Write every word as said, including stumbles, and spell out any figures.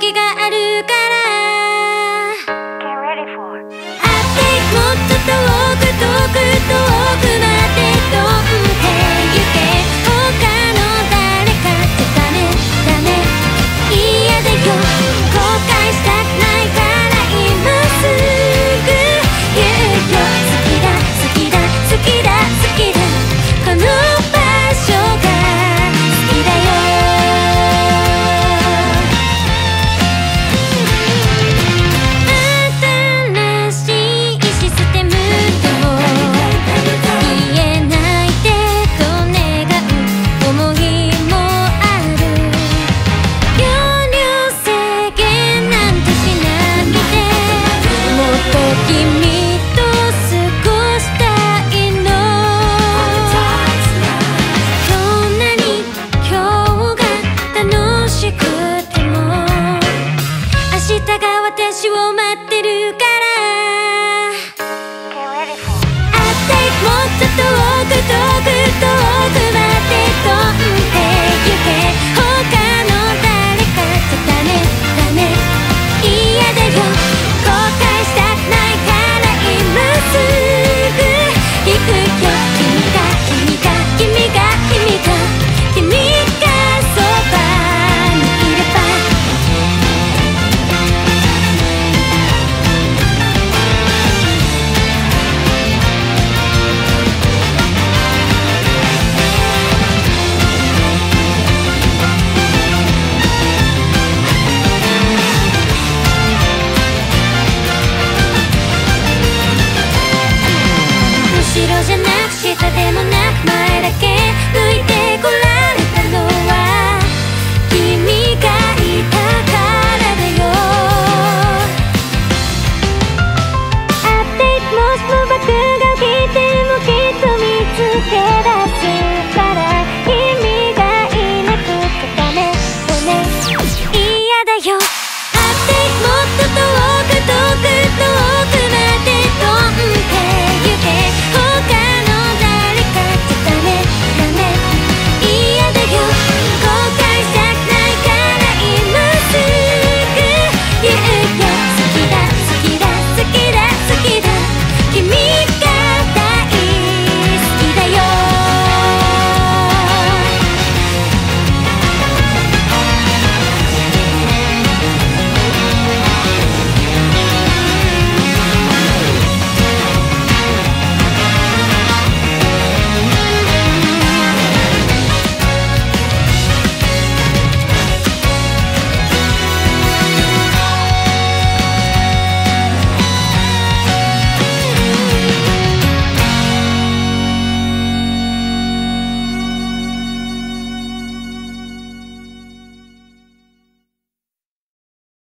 時があるから会ってもっと遠く遠く遠くまで飛んでゆけ他の誰かじゃダメダメ嫌だよ後悔したくないから今すぐ言うよ好きだ好きだ好きだ好きだこの場所が好きだよ新しいシステムと言えないでと願う思いもある容量制限なんてしないでもっと君と過ごしたいのどんなに今日が楽しくても明日が私を待ってるから会ってもっと遠く遠く